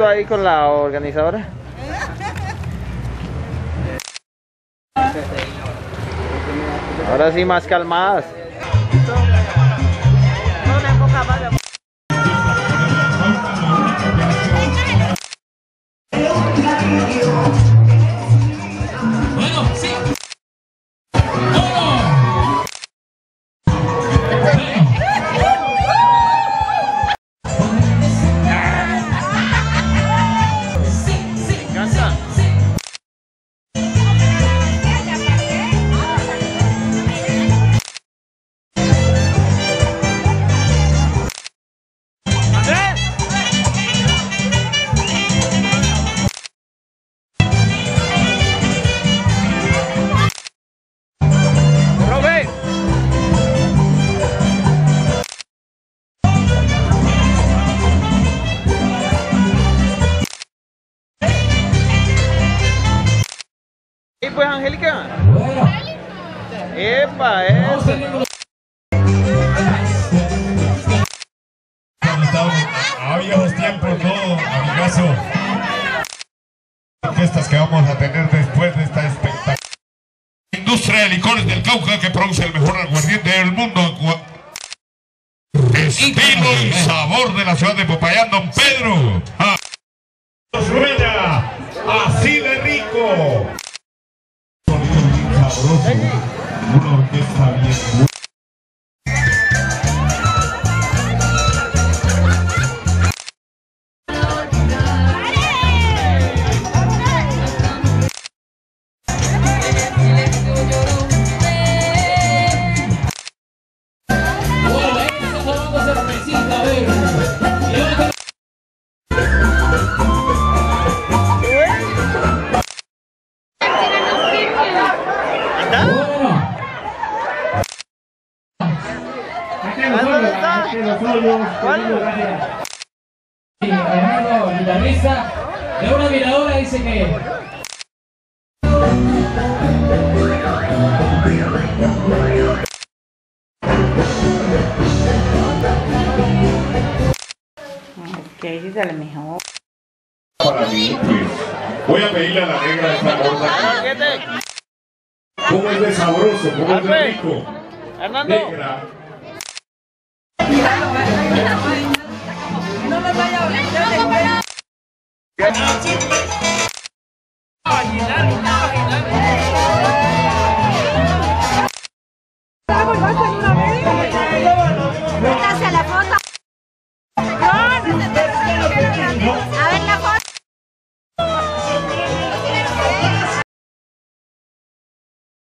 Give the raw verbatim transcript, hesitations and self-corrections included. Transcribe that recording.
ahí con la organizadora. Ahora sí, más calmadas. Bueno, sí. ¿Y pues, Angélica? ¡Epa, eso! A viejos tiempos, no, amigazo. Orquestas que vamos a tener después de esta espectacular industria de licores del Cauca que produce el mejor aguardiente del mundo. Estilo y sabor de la ciudad de Popayán, Don Pedro. Ah. Suena así de rico. Sabroso, una orquesta bien buena. Y Fernando, guitarrista, de una miradora dice que... Ok, dígale mejor. Para mí, pues, voy a pedirle a la negra esta gorda. ¿Cómo es de sabroso? ¿Cómo es de rico? Negra. No me vaya a olvidar. Hacia la foto.